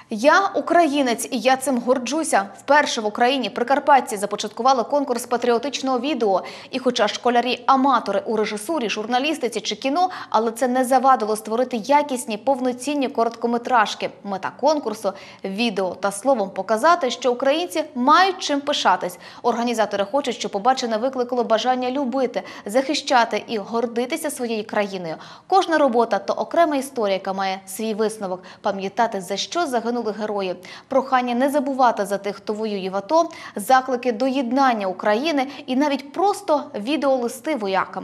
Я українець, і я цим горджуся. Вперше в Україні прикарпатці започаткували конкурс патріотичного відео. І хоча школярі-аматори у режисурі, журналістиці чи кіно, але це не завадило створити якісні, повноцінні короткометражки. Мета конкурсу – відео та словом показати, що українці мають чим пишатись. Організатори хочуть, щоб побачене викликало бажання любити, захищати і гордитися своєю країною. Кожна робота – то окрема історія, яка має свій висновок. Пам'ятати, за що загинули герої. Прохання не забувати за тих, хто воює в АТО, заклики до єднання України і навіть просто відеолисти воякам.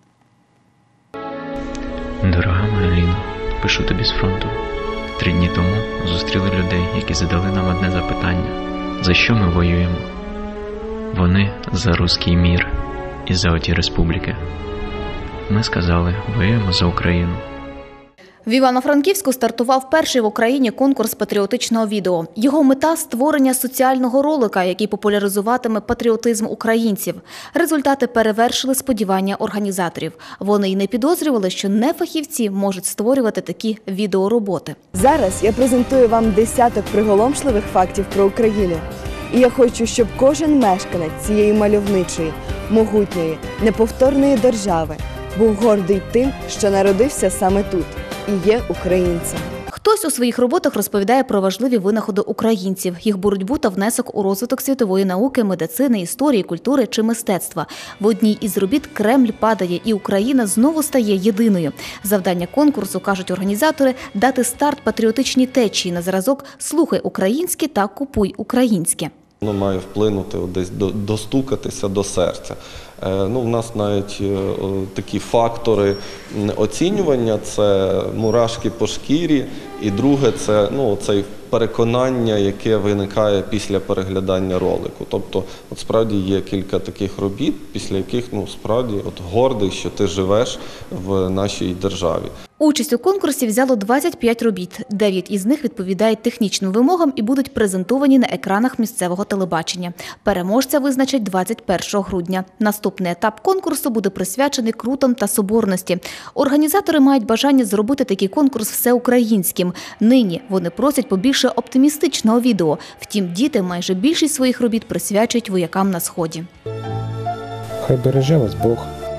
Дорога моя Ліно, пишу тобі з фронту. 3 дні тому зустріли людей, які задали нам одне запитання. За що ми воюємо? Вони за руський мір і за оті республіки. Ми сказали, воюємо за Україну. В Івано-Франківську стартував перший в Україні конкурс патріотичного відео. Його мета – створення соціального ролика, який популяризуватиме патріотизм українців. Результати перевершили сподівання організаторів. Вони й не підозрювали, що нефахівці можуть створювати такі відеороботи. Зараз я презентую вам десяток приголомшливих фактів про Україну. І я хочу, щоб кожен мешканець цієї мальовничої, могутньої, неповторної держави був гордий тим, що народився саме тут і є українцем. Хтось у своїх роботах розповідає про важливі винаходи українців, їх боротьбу та внесок у розвиток світової науки, медицини, історії, культури чи мистецтва. В одній із робіт «Кремль падає» і Україна знову стає єдиною. Завдання конкурсу, кажуть організатори, дати старт патріотичній течії на зразок «Слухай українське та купуй українське». Воно має вплинути, десь достукатися до серця. У нас навіть такі фактори оцінювання – це мурашки по шкірі, і друге – це цей переконання, яке виникає після переглядання ролику. Тобто, справді є кілька таких робіт, після яких справді гордий, що ти живеш в нашій державі. Участь у конкурсі взяло 25 робіт. 9 із них відповідають технічним вимогам і будуть презентовані на екранах місцевого телебачення. Переможця визначать 21 грудня. Наступний етап конкурсу буде присвячений Крутам та Соборності. Організатори мають бажання зробити такий конкурс всеукраїнським. Нині вони просять побільше оптимістичного відео. Втім, діти майже більшість своїх робіт присвячують воякам на Сході. Хай береже вас Бог.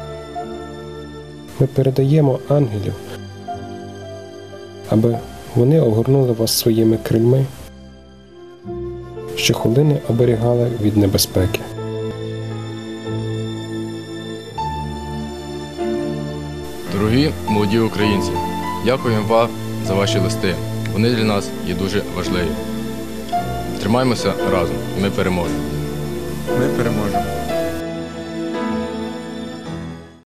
Ми передаємо ангелів, аби вони огорнули вас своїми крильми, що хвилини оберігали від небезпеки. Дорогі молоді українці, дякуємо вам за ваші листи. Вони для нас є дуже важливі. Тримаємося разом, і ми переможемо. Ми переможемо.